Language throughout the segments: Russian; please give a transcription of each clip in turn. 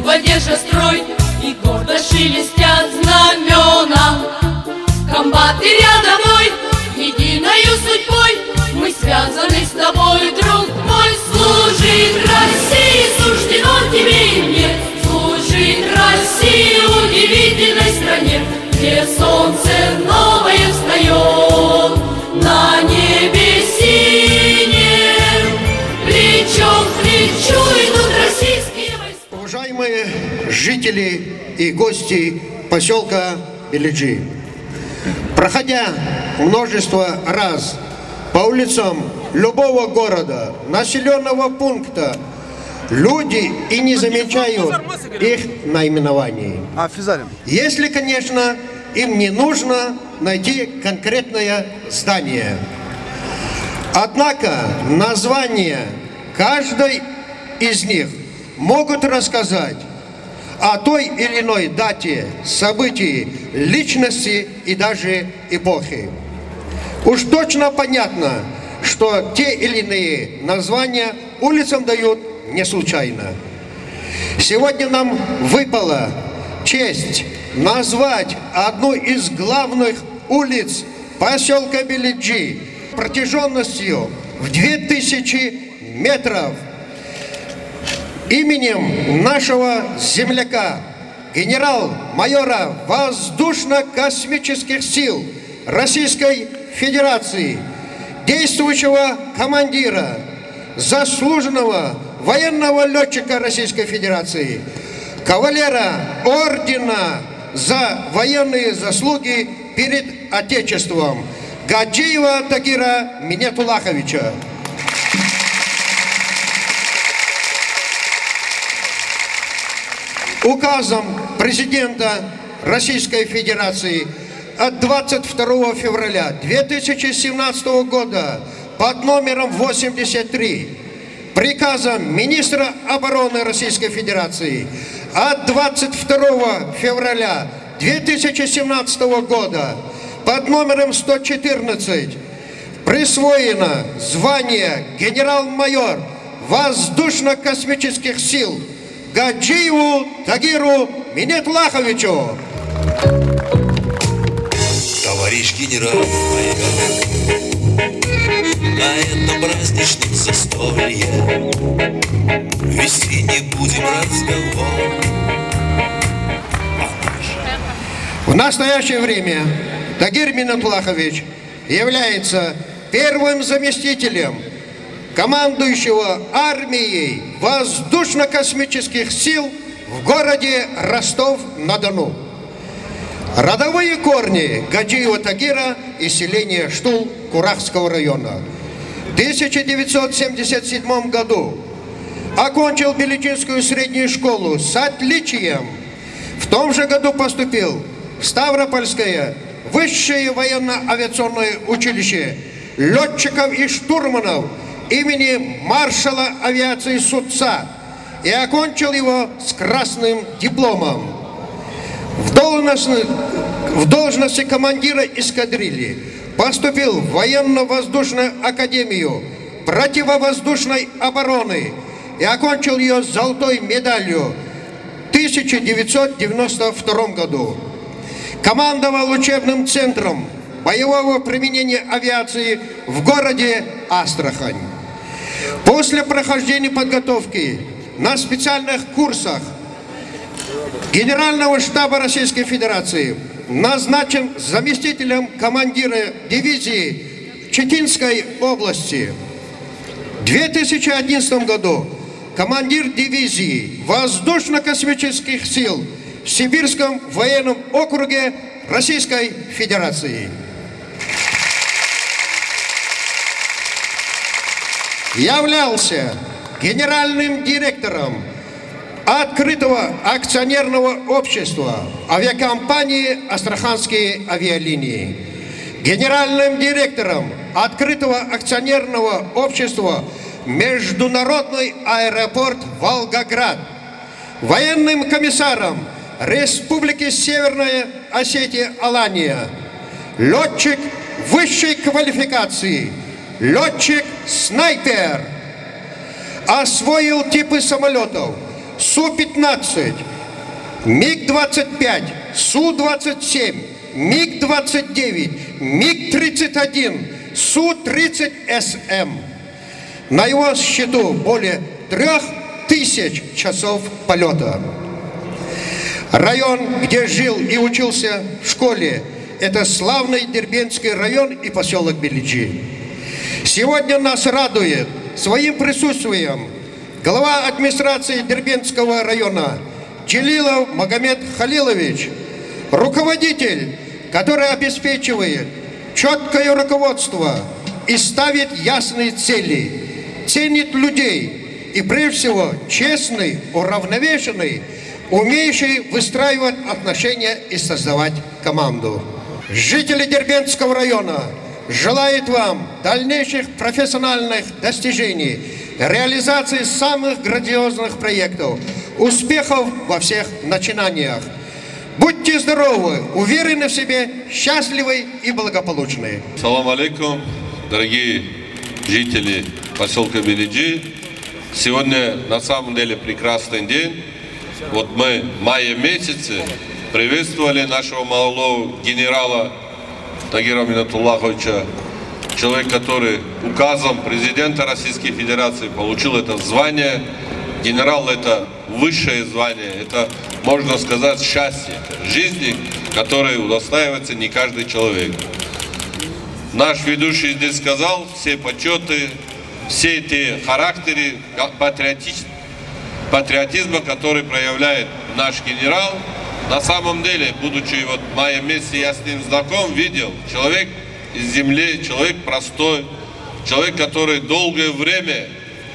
поддержа строй, и гордо шелестят знамена. Комбат, и домой, единою судьбой мы связаны с тобой, друг мой. Служить России суждено тебе и мне, служить России удивительной стране, где солнце новое встает на небе синем, плечом к плечу идут российские войска. Уважаемые жители и гости поселка Белиджи, проходя множество раз по улицам любого города, населенного пункта, люди и не замечают их наименований. Если, конечно, им не нужно найти конкретное здание. Однако названия каждой из них могут рассказать о той или иной дате, событии, личности и даже эпохи. Уж точно понятно, что те или иные названия улицам дают не случайно. Сегодня нам выпала честь назвать одну из главных улиц поселка Белиджи протяженностью в 2000 метров именем нашего земляка, генерал-майора воздушно-космических сил Российской Федерации, действующего командира, заслуженного военного летчика Российской Федерации, кавалера ордена за военные заслуги перед Отечеством Гаджиева Тагира Минетуллаховича. Указом президента Российской Федерации от 22 февраля 2017 года под номером 83, приказом министра обороны Российской Федерации от 22 февраля 2017 года под номером 114 присвоено звание генерал-майор воздушно-космических сил Гаджиеву Тагиру Минетуллаховичу. Товарищ генерал, на этом праздничном застолье вести не будем разговор. В настоящее время Тагир Минетуллахович является первым заместителем командующего армией воздушно-космических сил в городе Ростов-на-Дону. Родовые корни Гаджиева Тагира из селения Штул Курахского района. В 1977 году окончил Белиджинскую среднюю школу с отличием. В том же году поступил в Ставропольское высшее военно-авиационное училище летчиков и штурманов имени маршала авиации Сутца и окончил его с красным дипломом. В должности командира эскадрильи поступил в военно-воздушную академию противовоздушной обороны и окончил ее с золотой медалью в 1992 году. Командовал учебным центром боевого применения авиации в городе Астрахань. После прохождения подготовки на специальных курсах Генерального штаба Российской Федерации назначен заместителем командира дивизии Читинской области. В 2011 году командир дивизии воздушно-космических сил в Сибирском военном округе Российской Федерации. Являлся генеральным директором открытого акционерного общества авиакомпании «Астраханские авиалинии», генеральным директором открытого акционерного общества «Международный аэропорт Волгоград», военным комиссаром Республики Северная Осетия-Алания, летчик высшей квалификации, летчик-снайпер, освоил типы самолетов Су-15, МиГ-25, Су-27, МиГ-29, МиГ-31, Су-30СМ. На его счету более 3000 часов полета. Район, где жил и учился в школе, это славный Дербентский район и поселок Билиджи. Сегодня нас радует своим присутствием глава администрации Дербентского района Челилов Магомед Халилович, руководитель, который обеспечивает четкое руководство и ставит ясные цели, ценит людей и, прежде всего, честный, уравновешенный, умеющий выстраивать отношения и создавать команду. Жители Дербентского района желают вам дальнейших профессиональных достижений, реализации самых грандиозных проектов, успехов во всех начинаниях. Будьте здоровы, уверены в себе, счастливы и благополучны. Салам алейкум, дорогие жители поселка Билиджи. Сегодня на самом деле прекрасный день. Вот мы в мае месяце приветствовали нашего молодого генерала Тагира Минатуллаховича, человек, который указом президента Российской Федерации получил это звание. Генерал — это высшее звание, это, можно сказать, счастье жизни, которое удостаивается не каждый человек. Наш ведущий здесь сказал, все почеты, все эти характеры патриотизма, который проявляет наш генерал. На самом деле, будучи вот в мае месяце, я с ним знаком, видел, человек из земли, человек простой, человек, который долгое время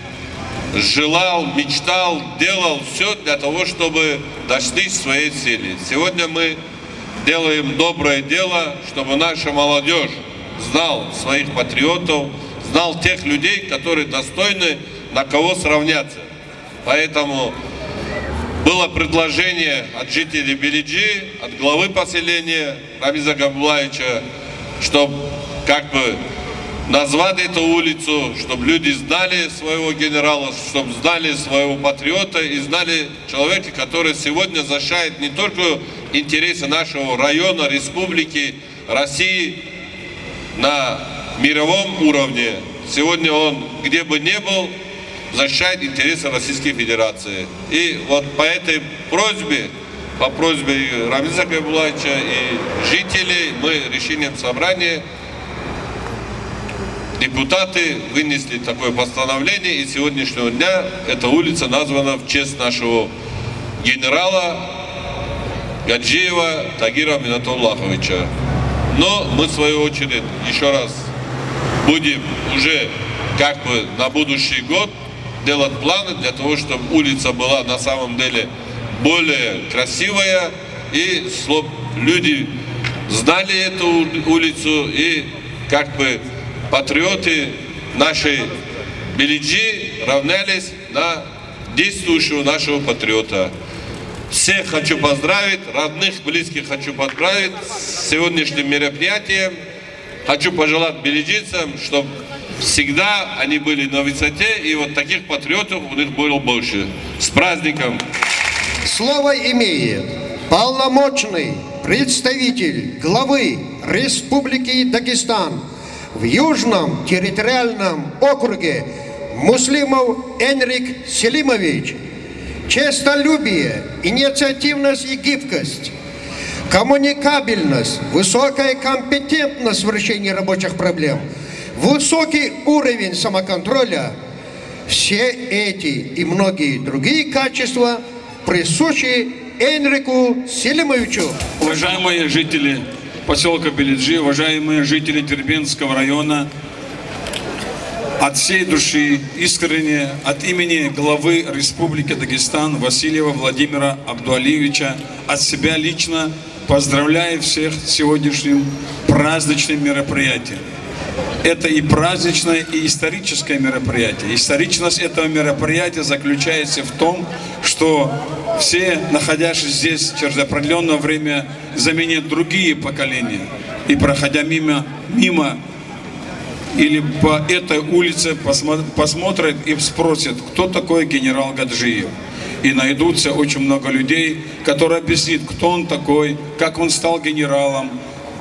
желал, мечтал, делал все для того, чтобы достичь своей цели. Сегодня мы делаем доброе дело, чтобы наша молодежь знал своих патриотов, знал тех людей, которые достойны на кого сравняться. Поэтому было предложение от жителей Билиджи, от главы поселения Рамиза Габдуллаевича, чтобы как бы назвать эту улицу, чтобы люди знали своего генерала, чтобы знали своего патриота и знали человека, который сегодня защищает не только интересы нашего района, республики, России на мировом уровне. Сегодня он, где бы ни был, защищает интересы Российской Федерации. И вот по этой просьбе, по просьбе Рамиза Габдуллаевича и жителей, мы решением собрания депутаты вынесли такое постановление, и с сегодняшнего дня эта улица названа в честь нашего генерала Гаджиева Тагира Минатуллаховича. Но мы, в свою очередь, еще раз будем уже как бы на будущий год делать планы для того, чтобы улица была на самом деле более красивая, и чтобы люди знали эту улицу, и как бы патриоты нашей Билиджи равнялись на действующего нашего патриота. Всех хочу поздравить, родных, близких хочу поздравить с сегодняшним мероприятием. Хочу пожелать билиджийцам, чтобы всегда они были на высоте, и вот таких патриотов у них было больше. С праздником! Слово имеет полномочный представитель главы Республики Дагестан в Южном территориальном округе Муслимов Энрик Селимович. Честолюбие, инициативность и гибкость, коммуникабельность, высокая компетентность в решении рабочих проблем, высокий уровень самоконтроля – все эти и многие другие качества присущи Энрику Селимовичу. Уважаемые жители поселка Билиджи, уважаемые жители Дербентского района, от всей души, искренне, от имени главы Республики Дагестан Васильева Владимира Абдуалиевича, от себя лично поздравляю всех с сегодняшним праздничным мероприятием. Это и праздничное, и историческое мероприятие. Историчность этого мероприятия заключается в том, что все, находящиеся здесь через определенное время, заменят другие поколения. И проходя мимо или по этой улице посмотрят и спросят, кто такой генерал Гаджиев. И найдутся очень много людей, которые объяснят, кто он такой, как он стал генералом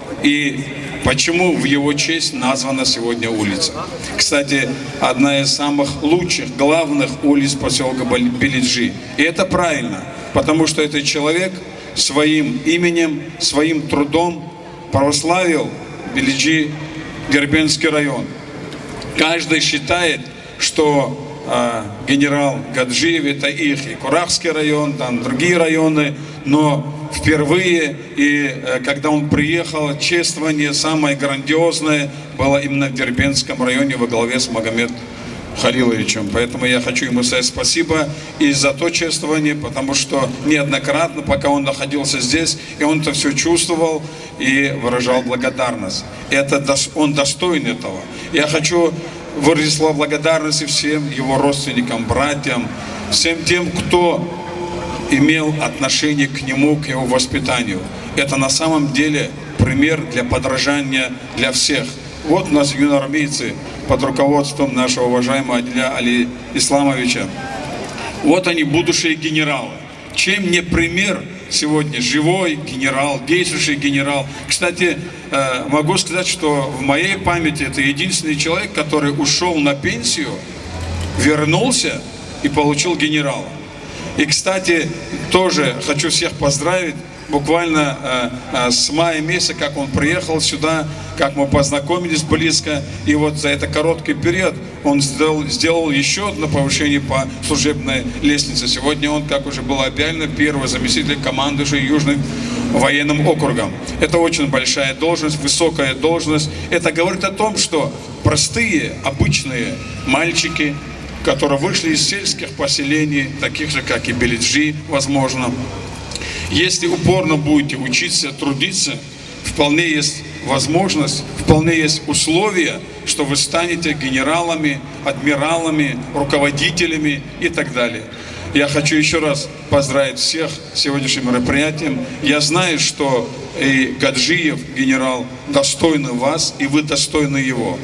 и почему в его честь названа сегодня улица. Кстати, одна из самых лучших, главных улиц поселка Билиджи. И это правильно, потому что этот человек своим именем, своим трудом прославил Билиджи, Дербенский район. Каждый считает, что генерал Гаджиев это их, и Курахский район, там другие районы, но впервые, и когда он приехал, чествование самое грандиозное было именно в Дербенском районе во главе с Магомед Халиловичем. Поэтому я хочу ему сказать спасибо и за то чествование, потому что неоднократно, пока он находился здесь, и он это все чувствовал и выражал благодарность. Он достоин этого. Я хочу выразить слова благодарности всем его родственникам, братьям, всем тем, кто имел отношение к нему, к его воспитанию. Это на самом деле пример для подражания для всех. Вот у нас юноармейцы под руководством нашего уважаемого Адиля Али Исламовича. Вот они, будущие генералы. Чем не пример сегодня живой генерал, действующий генерал. Кстати, могу сказать, что в моей памяти это единственный человек, который ушел на пенсию, вернулся и получил генерала. И, кстати, тоже хочу всех поздравить. Буквально с мая месяца, как он приехал сюда, как мы познакомились близко, и вот за этот короткий период он сделал еще одно повышение по служебной лестнице. Сегодня он, как уже было объявлено, первый заместитель командующего Южным военным округом. Это очень большая должность, высокая должность. Это говорит о том, что простые, обычные мальчики, которые вышли из сельских поселений, таких же, как и Билиджи, возможно, если упорно будете учиться, трудиться, вполне есть возможность, вполне есть условия, что вы станете генералами, адмиралами, руководителями и так далее. Я хочу еще раз поздравить всех с сегодняшним мероприятием. Я знаю, что и Гаджиев, генерал, достойны вас, и вы достойны его.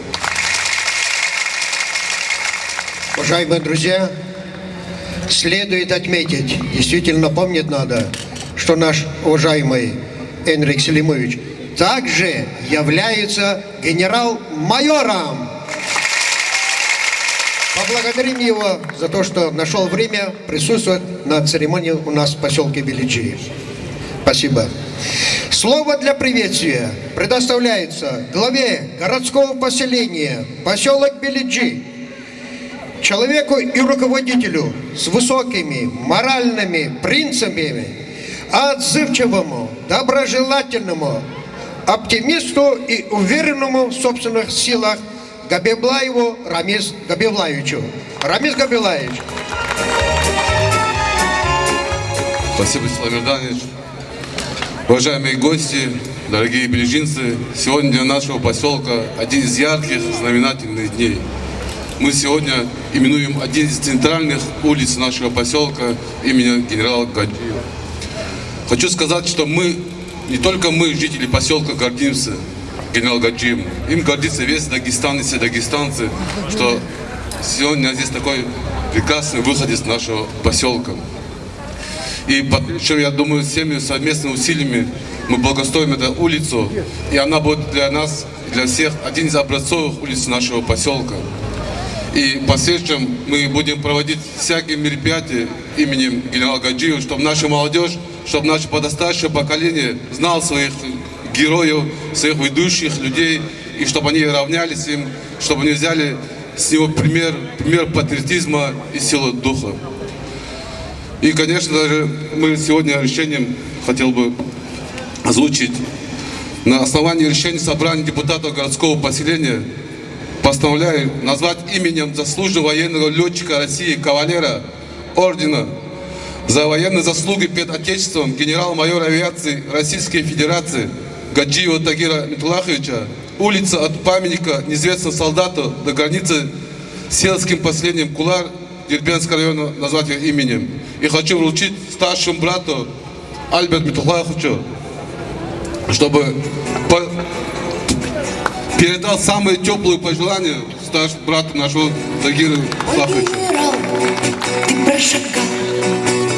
Уважаемые друзья, следует отметить, действительно помнить надо, что наш уважаемый Энрик Селимович также является генерал-майором. Поблагодарим его за то, что нашел время присутствовать на церемонии у нас в поселке Билиджи. Спасибо. Слово для приветствия предоставляется главе городского поселения поселок Билиджи, человеку и руководителю с высокими моральными принципами, отзывчивому, доброжелательному, оптимисту и уверенному в собственных силах Габиблаеву Рамис Габиблаевичу. Рамис Габиблаевич. Спасибо, Славир Данич. Уважаемые гости, дорогие билиджинцы, сегодня для нашего поселка один из ярких, знаменательных дней. Мы сегодня именуем один из центральных улиц нашего поселка имени генерала Гаджиева. Хочу сказать, что мы, не только мы, жители поселка, гордимся генералом Гаджиевым. Им гордится весь Дагестан и все дагестанцы, что сегодня здесь такой прекрасный выходец нашего поселка. И я думаю, всеми совместными усилиями мы благоустроим эту улицу, и она будет для нас, для всех, один из образцовых улиц нашего поселка. И в последующем мы будем проводить всякие мероприятия именем генерала Гаджиева, чтобы наша молодежь, чтобы наше подрастающее поколение знало своих героев, своих ведущих людей, и чтобы они равнялись им, чтобы они взяли с него пример патриотизма и силы духа. И, конечно же, мы сегодня решением, хотел бы озвучить, на основании решения собрания депутатов городского поселения, постановляю назвать именем заслуженного военного летчика России, кавалера ордена за военные заслуги перед Отечеством генерал-майора авиации Российской Федерации Гаджиева Тагира Метлаховича улица от памятника неизвестному солдату до границы с сельским поселением Кулар Дербенского района назвать его именем. И хочу вручить старшему брату Альберту Метлаховичу, чтобы передал самые теплые пожелания старшему брату нашего Тагира Метлаховича.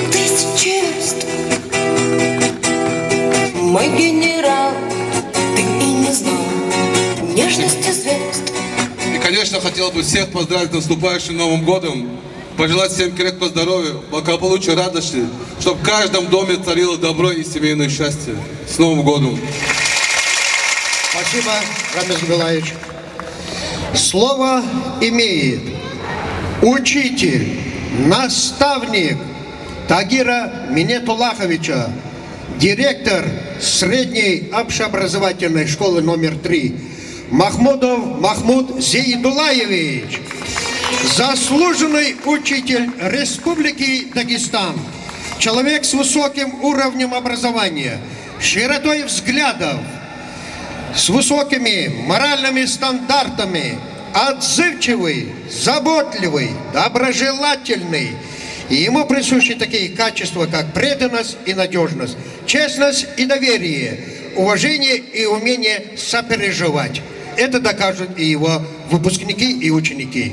лично хотел бы всех поздравить с наступающим Новым годом, пожелать всем крепкого здоровья, благополучия, радости, чтобы в каждом доме царило добро и семейное счастье. С Новым годом! Спасибо, Рамис Гулаевич. Слово имеет учитель, наставник Тагира Минетуллаховича, директор средней общеобразовательной школы номер 3, Махмудов Махмуд Зейдулаевич, заслуженный учитель Республики Дагестан, человек с высоким уровнем образования, широтой взглядов, с высокими моральными стандартами, отзывчивый, заботливый, доброжелательный. И ему присущи такие качества, как преданность и надежность, честность и доверие, уважение и умение сопереживать. Это докажут и его выпускники и ученики.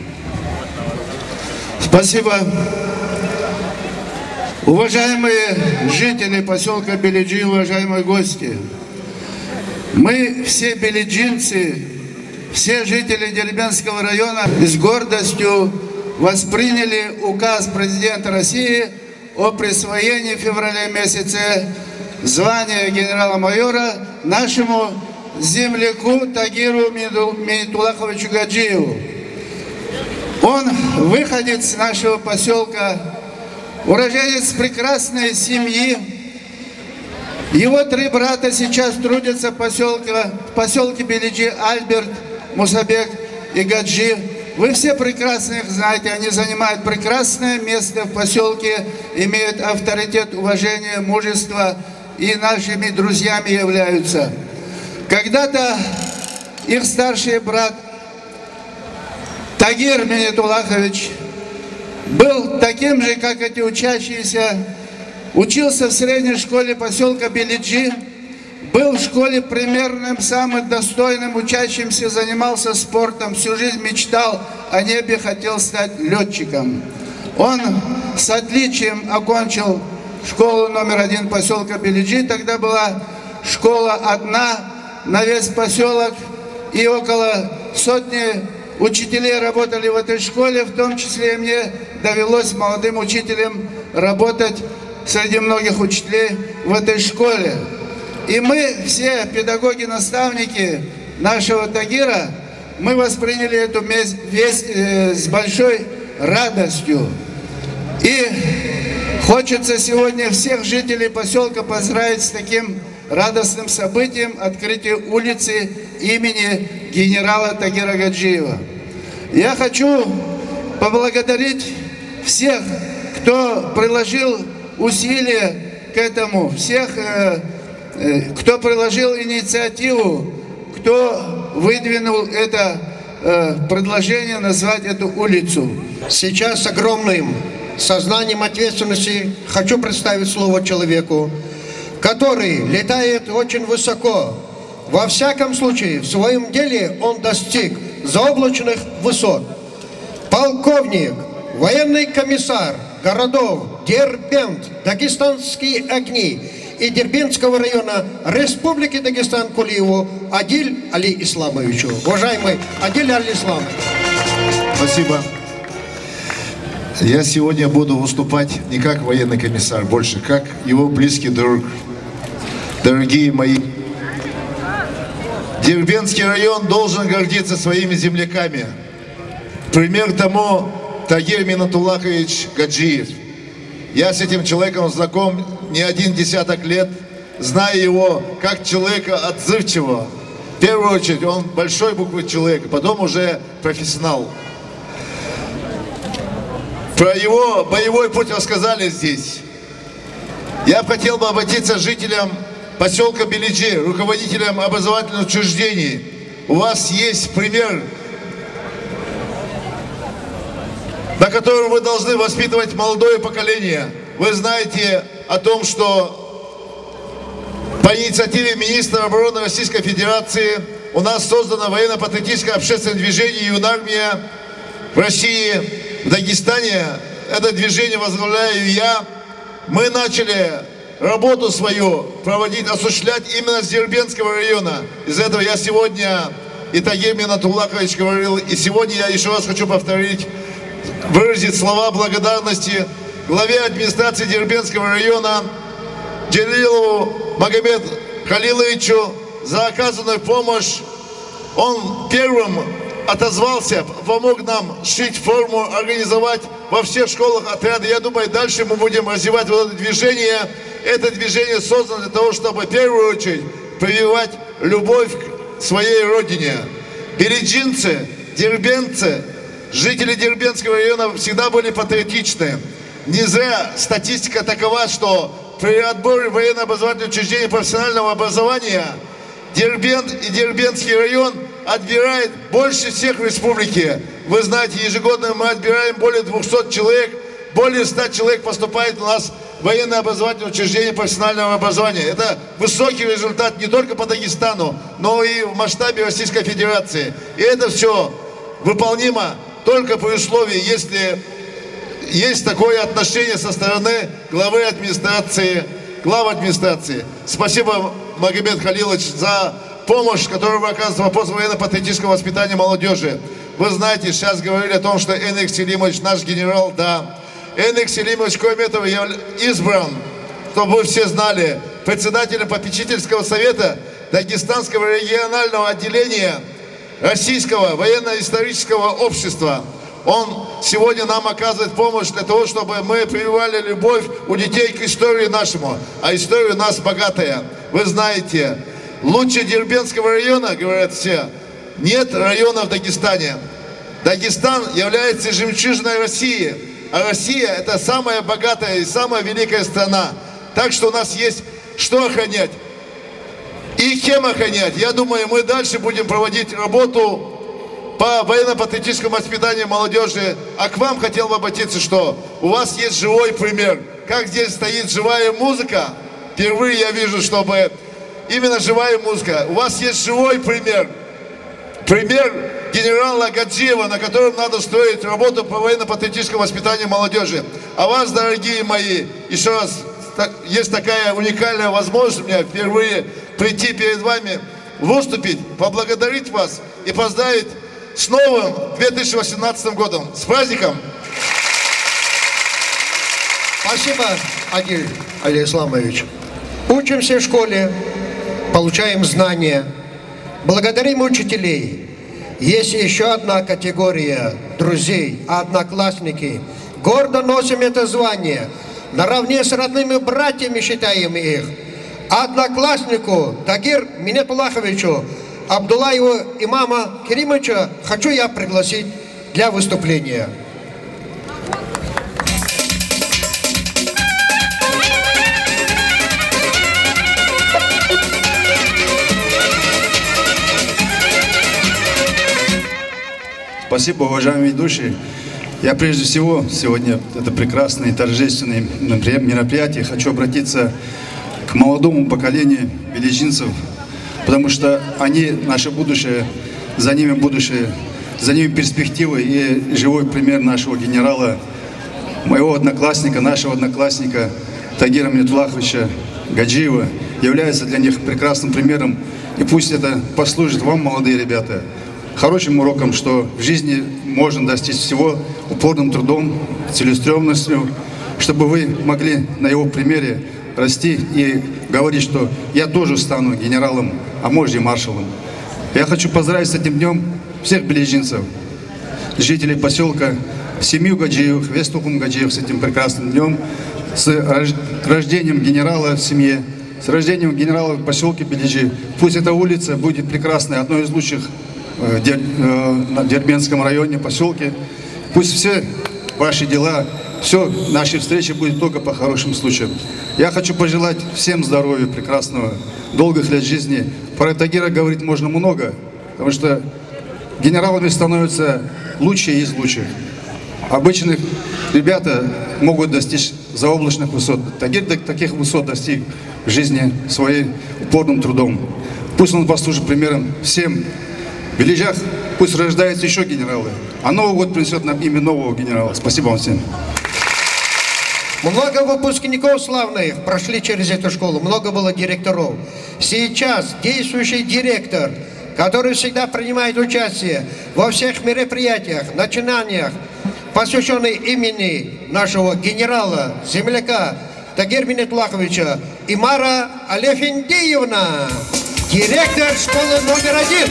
Спасибо. Уважаемые жители поселка Белиджи, уважаемые гости, мы все белиджинцы, все жители Дербентского района с гордостью восприняли указ президента России о присвоении в феврале месяце звания генерала-майора нашему земляку Тагиру Минетуллаховичу Гаджиеву. Он выходец нашего поселка, уроженец прекрасной семьи. Его 3 брата сейчас трудятся в поселке Белиджи: Альберт, Мусабек и Гаджи. Вы все прекрасно их знаете, они занимают прекрасное место в поселке, имеют авторитет, уважение, мужество и нашими друзьями являются. Когда-то их старший брат Тагир Минетуллахович был таким же, как эти учащиеся, учился в средней школе поселка Белиджи, был в школе примерным, самым достойным учащимся, занимался спортом, всю жизнь мечтал о небе, хотел стать летчиком. Он с отличием окончил школу номер 1 поселка Белиджи. Тогда была школа одна на весь поселок, и около сотни учителей работали в этой школе, в том числе и мне довелось молодым учителем работать среди многих учителей в этой школе. И мы, все педагоги-наставники нашего Тагира, мы восприняли эту весть с большой радостью. И хочется сегодня всех жителей поселка поздравить с таким радостным событием — открытие улицы имени генерала Тагира Гаджиева. Я хочу поблагодарить всех, кто приложил усилия к этому, всех, кто приложил инициативу, кто выдвинул это предложение назвать эту улицу. Сейчас с огромным сознанием ответственности хочу представить слово человеку, который летает очень высоко. Во всяком случае, в своем деле он достиг заоблачных высот. Полковник, военный комиссар городов Дербент, Дагестанские огни и Дербентского района Республики Дагестан Кулиеву Адиль Али Исламовичу. Уважаемый Адиль Али Исламович. Спасибо. Я сегодня буду выступать не как военный комиссар, больше как его близкий друг. Дорогие мои, Дербентский район должен гордиться своими земляками. Пример тому Тагир Минетуллахович Гаджиев. Я с этим человеком знаком не 1 десяток лет, знаю его как человека отзывчивого. В первую очередь он большой буквы человек, потом уже профессионал. Про его боевой путь рассказали здесь. Я хотел бы обратиться к жителям поселка Белиджи, руководителям образовательных учреждений. У вас есть пример, на котором вы должны воспитывать молодое поколение. Вы знаете о том, что по инициативе министра обороны Российской Федерации у нас создано военно-патриотическое общественное движение «Юнармия» в России, в Дагестане. Это движение возглавляю я. Мы начали работу свою проводить, осуществлять именно с Дербентского района. Из-за этого я сегодня и Тагир Минатуллахович говорил, и сегодня я еще раз хочу повторить, выразить слова благодарности главе администрации Дербентского района Джалилову Магомеду Халиловичу за оказанную помощь. Он первым отозвался, помог нам сшить форму, организовать во всех школах отряды. Я думаю, дальше мы будем развивать вот это движение. Это движение создано для того, чтобы в первую очередь прививать любовь к своей родине. Белиджинцы, дербенцы, жители Дербентского района всегда были патриотичны. Не зря статистика такова, что при отборе военно-образовательных учреждений профессионального образования Дербент и Дербентский район отбирает больше всех в республике. Вы знаете, ежегодно мы отбираем более 200 человек, более 100 человек поступает у нас в военно-образовательное учреждение профессионального образования. Это высокий результат не только по Дагестану, но и в масштабе Российской Федерации. И это все выполнимо только при условии, если есть такое отношение со стороны главы администрации, глав администрации. Спасибо, Магомед Халилович, за помощь, которую вы оказываете в вопросе военно-патриотического воспитания молодежи. Вы знаете, сейчас говорили о том, что Энек Селимович наш генерал, да. Энек Селимович, кроме этого, избран, чтобы вы все знали, председателем попечительского совета Дагестанского регионального отделения Российского военно-исторического общества. Он сегодня нам оказывает помощь для того, чтобы мы прививали любовь у детей к истории нашему. А история у нас богатая. Вы знаете, лучше Дербентского района, говорят все, нет района в Дагестане. Дагестан является жемчужиной России. А Россия – это самая богатая и самая великая страна. Так что у нас есть что охранять и кем охранять. Я думаю, мы дальше будем проводить работу по военно-патриотическому воспитанию молодежи. А к вам хотел бы обратиться, что у вас есть живой пример. Как здесь стоит живая музыка, впервые я вижу, чтобы именно живая музыка. У вас есть живой пример. Пример генерала Гаджиева, на котором надо строить работу по военно-патриотическому воспитанию молодежи. А вас, дорогие мои, еще раз, есть такая уникальная возможность у меня впервые прийти перед вами, выступить, поблагодарить вас и поздравить с новым 2018 годом. С праздником! Спасибо, Адиль Алисламович. Учимся в школе, получаем знания, благодарим учителей. Есть еще одна категория друзей, одноклассники. Гордо носим это звание. Наравне с родными братьями считаем их. Однокласснику Тагир Минатуллаховичу Абдуллаеву имама Керимовича хочу я пригласить для выступления. Спасибо, уважаемые ведущие. Я прежде всего сегодня, это прекрасное и торжественное мероприятие, хочу обратиться к молодому поколению белиджинцев, потому что они наше будущее, за ними перспективы и живой пример нашего генерала, моего одноклассника, нашего одноклассника Тагира Минатуллаховича Гаджиева является для них прекрасным примером. И пусть это послужит вам, молодые ребята, хорошим уроком, что в жизни можно достичь всего упорным трудом, целеустремленностью, чтобы вы могли на его примере расти и говорить, что я тоже стану генералом, а может и маршалом. Я хочу поздравить с этим днем всех белиджинцев, жителей поселка, семью Гаджиевых, весь Тухум Гаджиев с этим прекрасным днем, с рождением генерала в семье, с рождением генерала в поселке Белиджи. Пусть эта улица будет прекрасной, одной из лучших в Дербентском районе, поселке. Пусть все ваши дела, все наши встречи будут только по хорошим случаям. Я хочу пожелать всем здоровья, прекрасного, долгих лет жизни. Про Тагира говорить можно много, потому что генералами становятся лучшие из лучших. Обычных ребята могут достичь заоблачных высот. Тагир таких высот достиг в жизни своей упорным трудом. Пусть он послужит примером всем. В Белиджах пусть рождаются еще генералы, а Новый год принесет нам имя нового генерала. Спасибо вам всем. Много выпускников славных прошли через эту школу, много было директоров. Сейчас действующий директор который всегда принимает участие во всех мероприятиях, начинаниях, посвященных имени нашего генерала, земляка Тагира Миннетуллаховича Имара Алефендиевна, директор школы номер 1.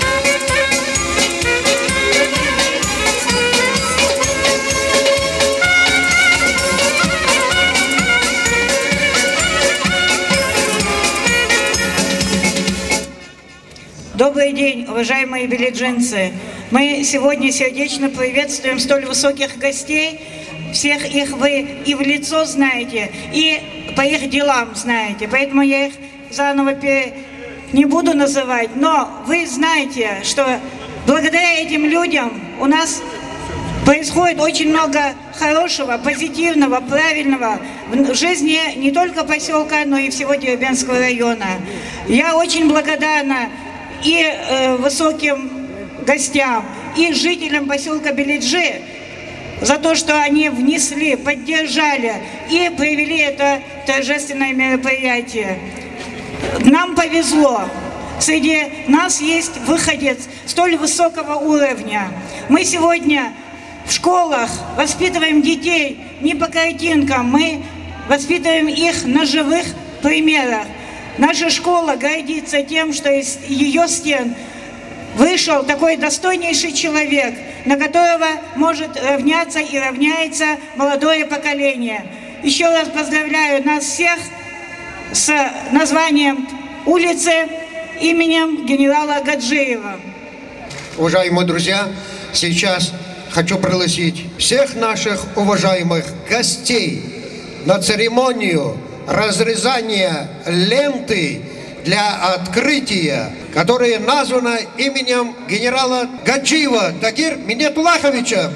Добрый день, уважаемые билиджинцы! Мы сегодня сердечно приветствуем столь высоких гостей. Всех их вы и в лицо знаете, и по их делам знаете. Поэтому я их заново не буду называть. Но вы знаете, что благодаря этим людям у нас происходит очень много хорошего, позитивного, правильного в жизни не только поселка, но и всего Дербентского района. Я очень благодарна и высоким гостям, и жителям поселка Белиджи за то, что они внесли, поддержали и провели это торжественное мероприятие. Нам повезло. Среди нас есть выходец столь высокого уровня. Мы сегодня в школах воспитываем детей не по картинкам, мы воспитываем их на живых примерах. Наша школа гордится тем, что из ее стен вышел такой достойнейший человек, на которого может равняться и равняется молодое поколение. Еще раз поздравляю нас всех с названием улицы именем генерала Гаджиева. Уважаемые друзья, сейчас хочу пригласить всех наших уважаемых гостей на церемонию разрезания ленты для открытия, которая названа именем генерала Гаджиева Тагира Миннетуллаховича.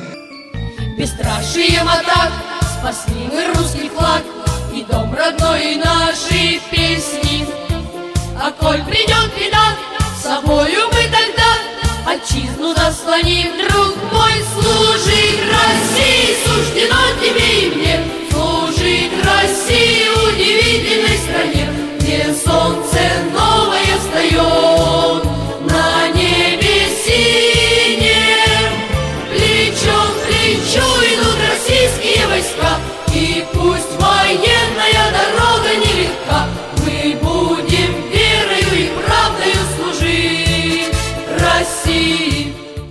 Бесстрашием атак спасли мы русский флаг и дом родной, и наши песни. А коль придет беда, с собою мы тогда отчизну заслоним, друг мой. Служить России суждено тебе и мне, служить России, удивительной стране, где солнце новое встает на небе синем. Плечом к плечу идут российские войска, и пусть военная дорога нелегка, мы будем верою и правдою служить России.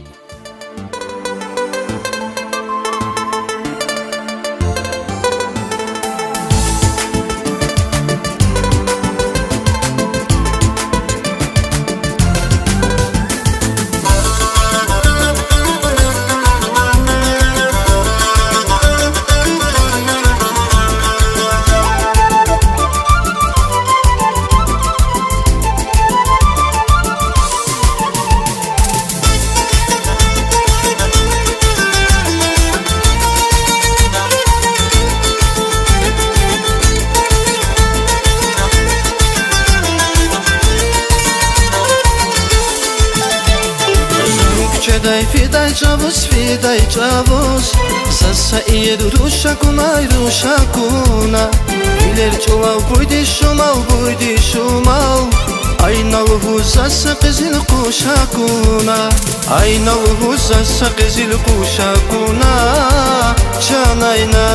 Fidai chavos, sasa iru rushakuna. Biler chumal buydi shumal. Aynal huzasa qizil qushakuna. Aynal huzasa qizil qushakuna. Chanayna.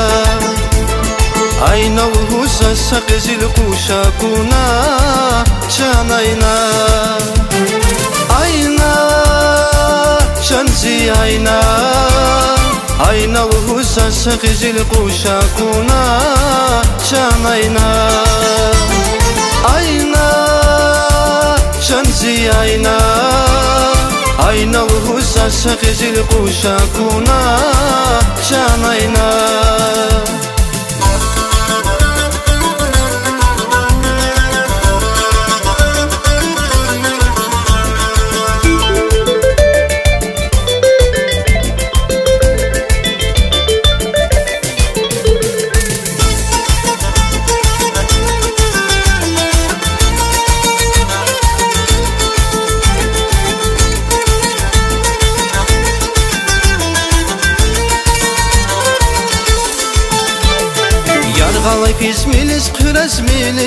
Aynal huzasa qizil qushakuna. Chanayna. شمسي عينا عينا وهوسا سخز القشاكونا شامينا عينا شمسي عينا عينا وهوسا سخز القشاكونا شامينا Қалай пиз милис қүрәз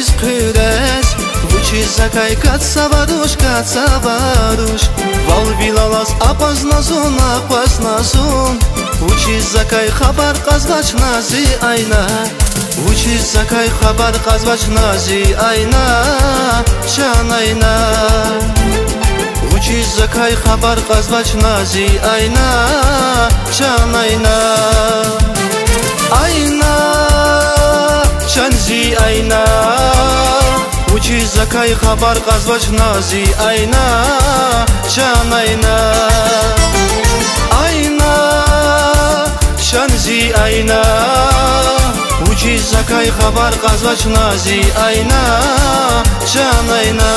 Вучи закай каца варуш Вал вилалас апаз назун Вучи закай хабар қазбач нази айна Вучи закай хабар қазбач нази айна Шан айна Вучи закай хабар қазбач нази айна Шан айна Айна Шанзи айна Учи закай хабар қазбач нази айна Шан айна Айна Шанзи айна Учи закай хабар қазбач нази айна Шан айна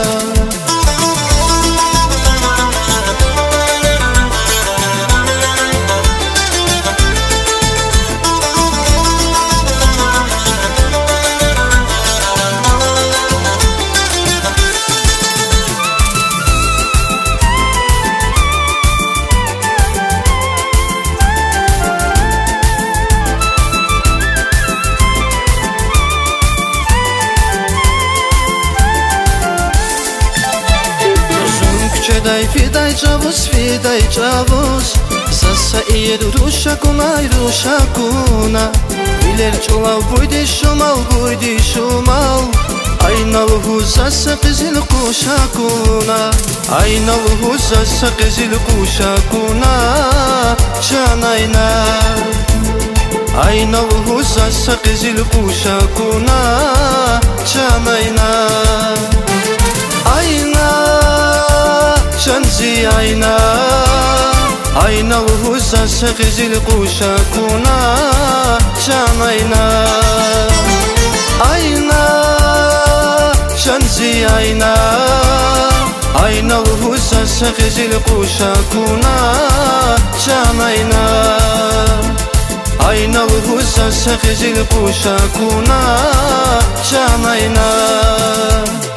Fiday fiday chavus Sasa ier rushakuna Biler çolav buydi shumal Aynalıhu sasa qizil kuşakuna Aynalıhu sasa qizil kuşakuna Şan ayna Aynalıhu sasa qizil kuşakuna Şan ayna Ayna Şanzi ayna Aynalıhu sasa qizil kuşakuna Şan ayna Ayna Şanzi ayna Aynalıhu sasa qizil kuşakuna Şan ayna Aynalıhu sasa qizil kuşakuna Şan ayna